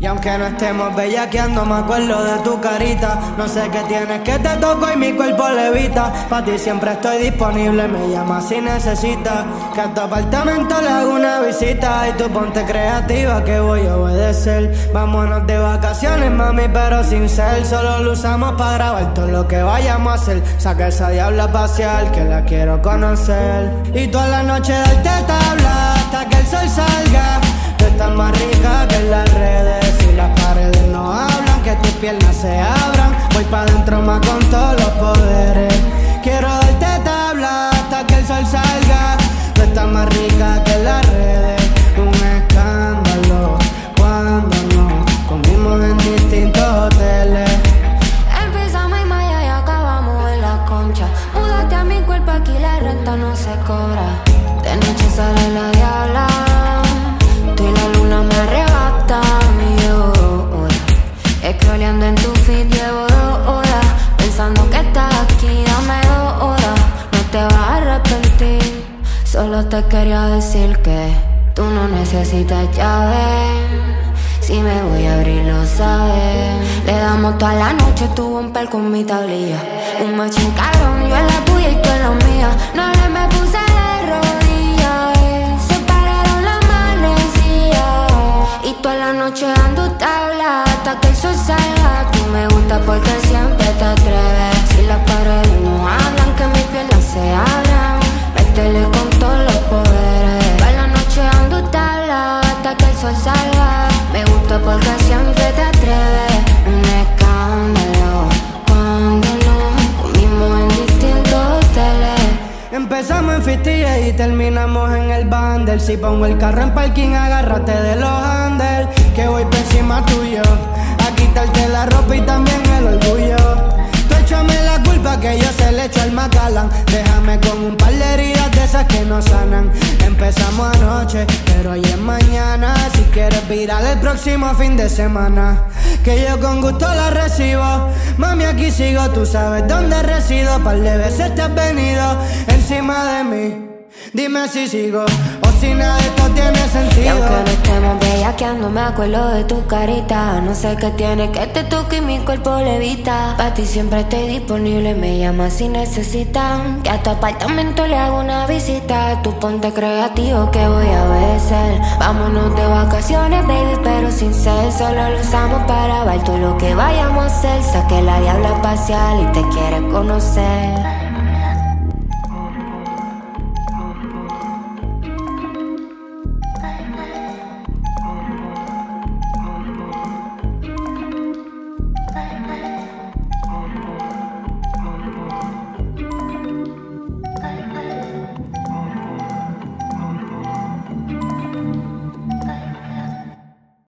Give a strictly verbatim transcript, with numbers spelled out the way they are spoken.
aunque no estemos bellaqueando, me acuerdo de tu carita. No sé qué tienes que te toco y mi cuerpo levita. Pa' ti siempre estoy disponible, me llamas si necesitas. Que a tu apartamento le hago una visita. Y tú ponte creativa que voy a obedecer. Vámonos de vacaciones, mami, pero sin ser. Solo lo usamos para grabar todo lo que vayamos a hacer. Saca esa diabla espacial que la quiero conocer. Y toda la noche darte tabla hasta que el sol salga. Tú estás más rica que en las redes. Si las paredes no hablan, que tus piernas se abran. Voy pa' dentro más con todos los poderes. Quiero darte tabla hasta que el sol salga. Tú estás más rica que en las redes. Un escándalo cuando no comimos en distintos hoteles. Empezamos en Maya y acabamos en la Concha. Múdate a mi cuerpo, aquí la renta no se cobra. De noche sale la diabla, tú y la luna me arrebatan. Y yo, oh, scrolleando en tu feed llevo dos horas, pensando que estás aquí, dame dos horas. No te vas a arrepentir, solo te quería decir que tú no necesitas llave. Si me voy a abrir lo sabes. Le damos toda la noche, tu bumper con mi tablilla. Un machín cabrón, yo en la tuya y tú en la mía. No le me puse de rodillas, se pararon la manecilla. Y toda la noche dando tabla hasta que el sol salga. Tú me gusta porque siempre te atreves. Si las paredes no hablan, que mis piernas se abran. Métele con todos los poderes. Toda la noche dando tabla hasta que el sol salga. Me gusta porque siempre te atreves. Un escándalo cuando no comimos en distintos hoteles. Empezamos en Fistilla y terminamos en el Bandel. Si pongo el carro en parking, agárrate de los handles. Que voy por encima tuyo a quitarte la ropa y también el orgullo. Tú échame la culpa que yo se le echo al Macallan. Déjame con un par de heridas de esas que no sanan. Empezamos anoche, pero hoy es mañana. Si quieres virar el próximo fin de semana, que yo con gusto la recibo. Mami, aquí sigo, tú sabes dónde resido. Par de veces te has venido encima de mí. Dime si sigo o si nada de esto tiene sentido. Y aunque no estemos bellaqueando, me acuerdo de tu carita. No sé qué tiene que te toque y mi cuerpo levita. Pa' ti siempre estoy disponible, me llamas si necesitan. Que a tu apartamento le hago una visita. Tú ponte creativo que voy a obedecer. Vámonos de vacaciones, baby, pero sin ser. Solo lo usamos para ver todo lo que vayamos a hacer. Saqué la diabla espacial y te quiere conocer.